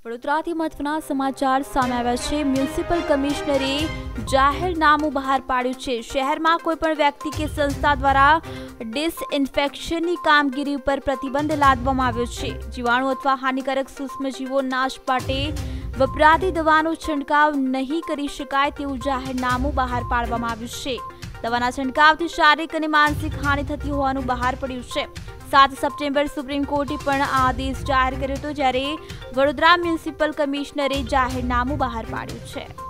વડોદરાથી મહત્વના સમાચાર સામે આવ્યા છે। મ્યુનિસિપલ કમિશનરે જાહેરનામું બહાર પાડ્યું છે। શહેરમાં કોઈપણ વ્યક્તિ કે સંસ્થા દ્વારા ડિસઇન્ફેક્શનની કામગીરી ઉપર પ્રતિબંધ લાદવામાં આવ્યો છે। જીવાણુ અથવા હાનિકારક સૂક્ષ્મજીવો નાશ માટે વપરાતી દવાનો છંટકાવ નહીં કરી શકાય તેવું જાહેરનામું બહાર પાડવામાં આવ્યું છે। દવાના છંટકાવથી શારીરિક અને માનસિક હાનિ થતી હોવાનું બહાર પડ્યું છે। 7 સપ્ટેમ્બર સુપ્રીમ કોર્ટે પણ આ આદેશ જાહેર કર્યો હતો, જ્યારે વડોદરા મ્યુનિસિપલ કમિશનરે જાહેરનામું બહાર પાડ્યું છે।